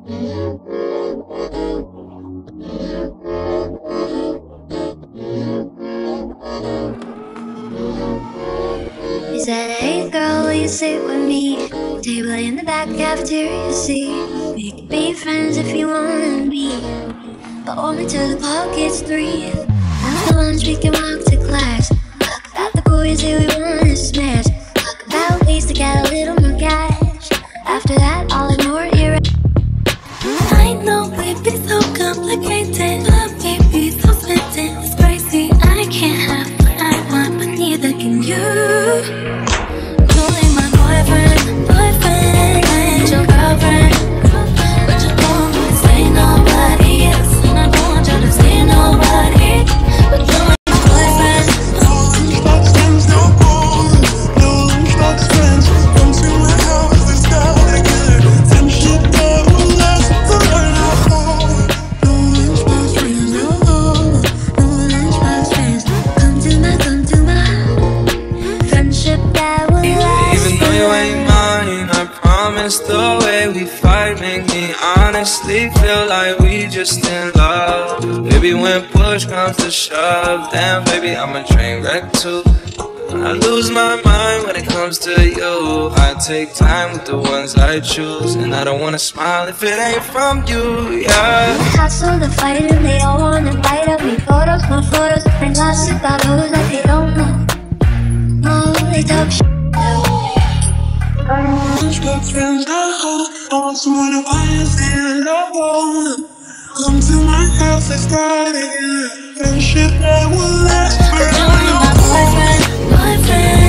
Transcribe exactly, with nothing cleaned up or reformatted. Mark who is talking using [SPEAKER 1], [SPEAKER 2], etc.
[SPEAKER 1] You said, hey girl, will you sit with me? Table in the back cafeteria seat. We can be friends if you wanna be, but only till the clock hits three. After lunch we can walk to class. Talk about the boys that we wanna smash. Talk about ways to get a little more cash. After that I'll ignore your. I know we'd be so complicated, but we'd be so smitten. It's crazy, I can't have what I want, but neither can you. My boyfriend, boyfriend, I ain't your girlfriend, but you don't want to say nobody else, and I don't want you to say nobody, but you're my boyfriend.
[SPEAKER 2] Lunchbox friends, no more, no lunchbox friends. Come to my house, let's go together. Friendship that will last forever. No lunchbox friends, no more, no lunchbox friends. Come to my, come to my
[SPEAKER 1] Friendship that will last.
[SPEAKER 3] Even though you ain't mine, I promise the way we fight make me honestly feel like we just in love. Baby, when push comes to shove, damn baby, I'm a train wreck too. I lose my mind when it comes to you. I take time with the ones I choose, and I don't wanna smile if it ain't from you, yeah.
[SPEAKER 1] The hustle, the fight, and they all wanna bite up me. Photos, more photos, and gossip about those that they don't know. Oh, they talk shit.
[SPEAKER 2] lunchbox friends, I hope. I want someone to understand. I wanna come to my house, let's start again. Friendship that will last forever.
[SPEAKER 1] Boyfriend, boyfriend.